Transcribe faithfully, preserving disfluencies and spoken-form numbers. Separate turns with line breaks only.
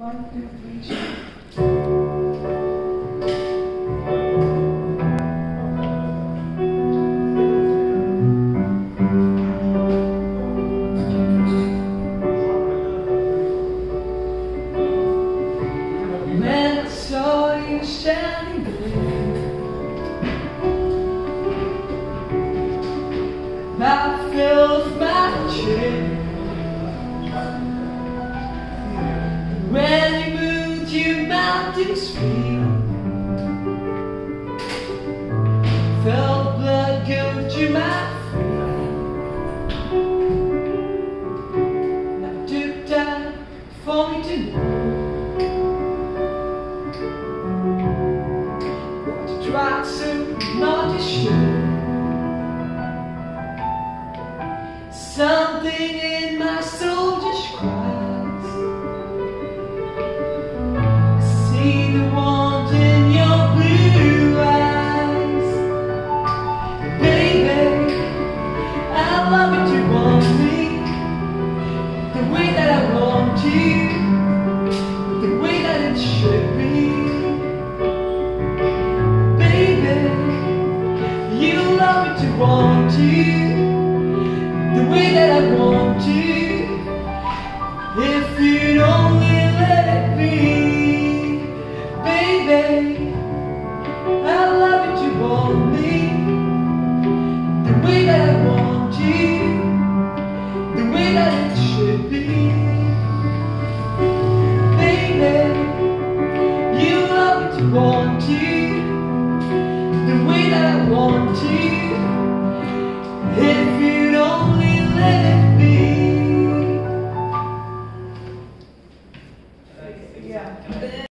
One, two, three, four. When I saw you standing there, I felt my chair. When you moved your mountain stream, felt blood go to my feet. Now took time for me to know what you tried so not to show. Something in my soul just cries. See the want in your blue eyes. Baby, I love it to want me the way that I want you, the way that it should be. Baby, you love it to want you the way that I want you. If you'd only let it be, baby, I love it to want me the way that I want you, the way that it should be. Baby, you love it to want you the way that I want you. If you'd only let it be. Yeah.